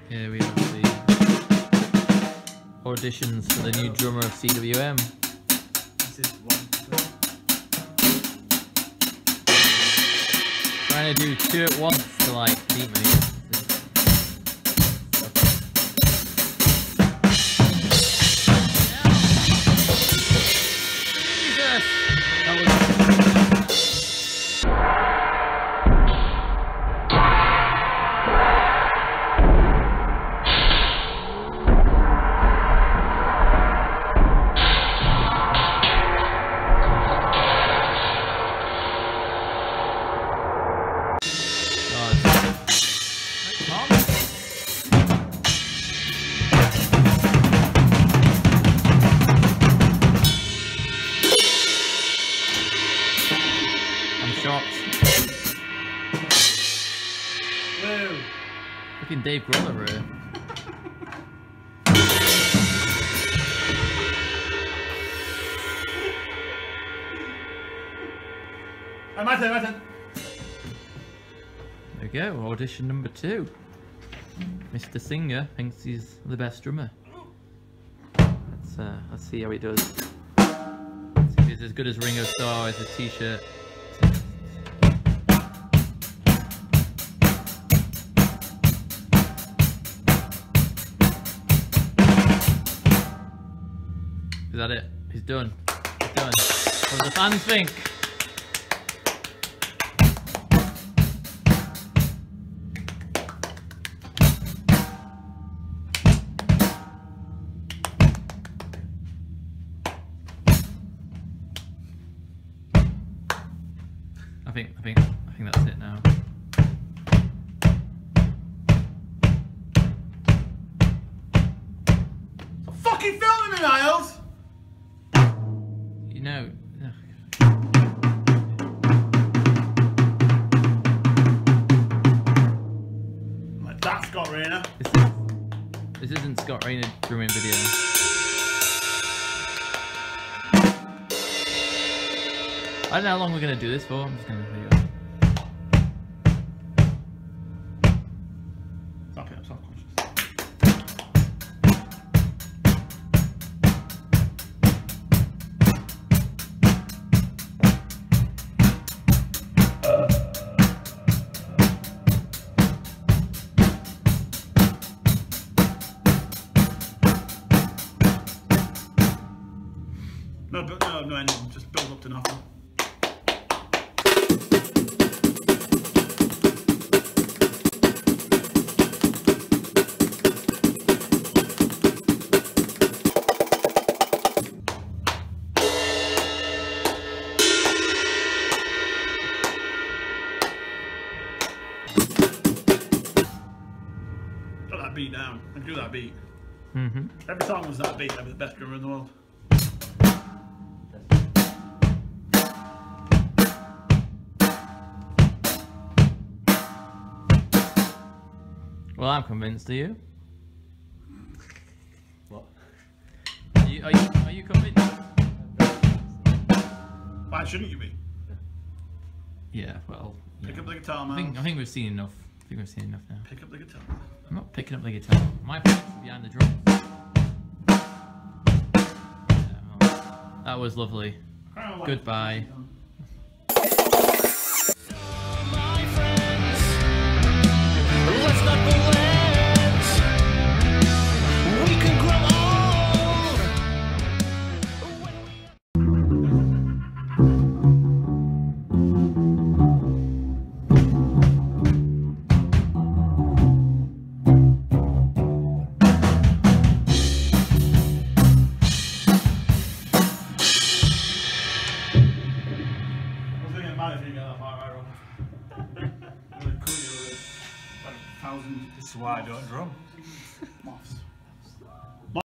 Here we have the auditions for the new drummer of CWM. This is one. Trying to do two at once to like beat me. Jesus! That was... Woo! Fucking Dave Grohl over here. My turn. There we go, audition number 2. Mr. Singer thinks he's the best drummer. Let's see how he does. Let's see if he's as good as Ringo Starr with his t-shirt. Is that it? He's done. He's done. What do the fans think? I think that's it now. Stop fucking filming me, Niles! You know. Like that, Scott Rayner. This isn't Scott Rayner drumming video. I don't know how long we're gonna do this for. I'm just gonna leave it. Stop it, I'm self-conscious. No ending, just build up to nothing. Got that beat down. I can do that beat. Every song was that beat. I'd be the best drummer in the world. Well, I'm convinced. Are you? What? Are you convinced? Why shouldn't you be? Yeah. Well. Yeah. Pick up the guitar, I man. think we've seen enough. I think we've seen enough now. Pick up the guitar. I'm not picking up the guitar. My place is behind the drums. Yeah, well, that was lovely. Goodbye. This is why I don't drum. Moths.